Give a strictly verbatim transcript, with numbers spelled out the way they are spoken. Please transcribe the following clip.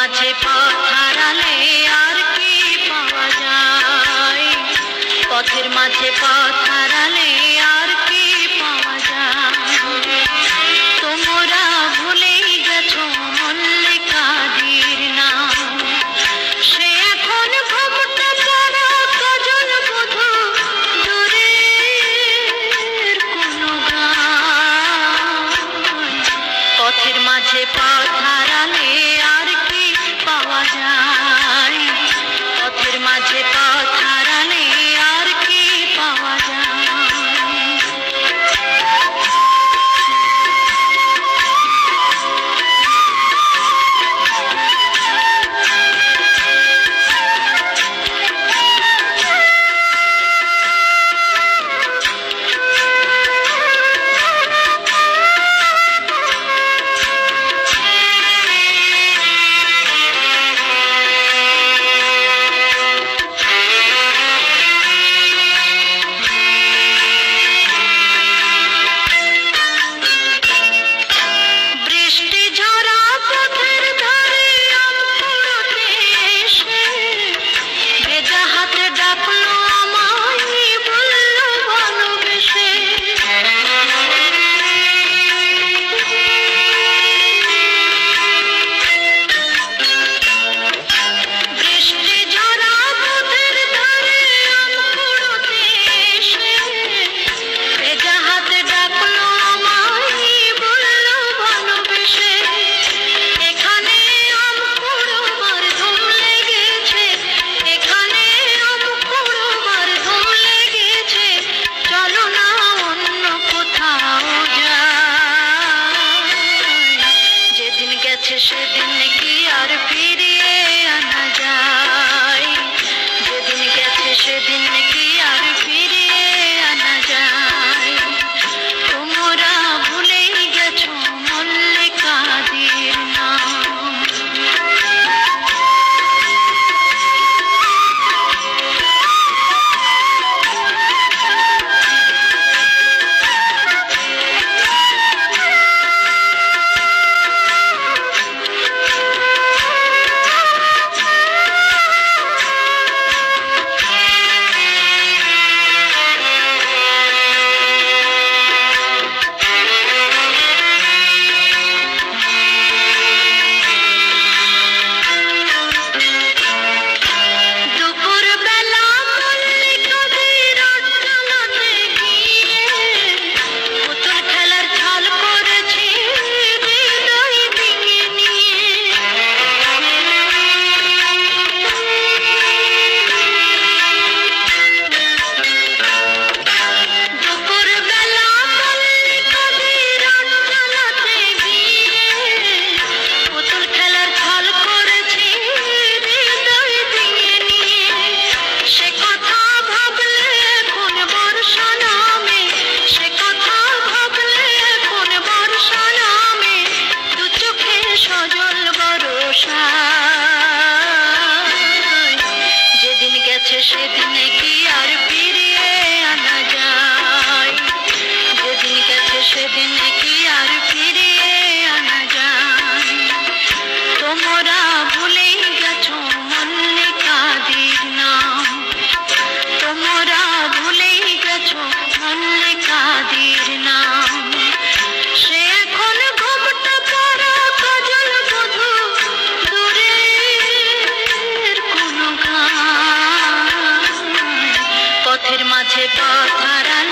মাঝে পথ হারালে আর কি পাওয়া যায়, পথের মাঝে পথ হারালে আর কি পাওয়া যায়। তোমরা ভুলেই গেছো মল্লিকাদির নাম, সে এখন ঘুমটা পড়া কাজল বধূ দূরের কোনো গান। পথের মাঝে পথ হারালে আর কি পাওয়া যায়, পথের মাঝে পথ হারালে আর কি পাওয়া যায়। সেদিন কি আর ফিরিয়ে আনা যায়, যেদিন গেছে সেদিন কি আর ফিরিয়ে আনা যায়। তোমরা ভুলেই গেছো মল্লিকাদির নাম। যেদিন গেছে সেদিন কি আর ফিরিয়ে আনা যায়, যেদিন গেছে সেদিন কি আর ফিরিয়ে আনা যায়। তোমরা ভুলেই গেছো মল্লিকাদির নাম, তোমরা ভুলেই গেছো মল্লিকাদির নাম। সে এখন ঘুমটা পড়া কাজল বধূ দূরের কোনো গান। পথের মাঝে পথ হারালে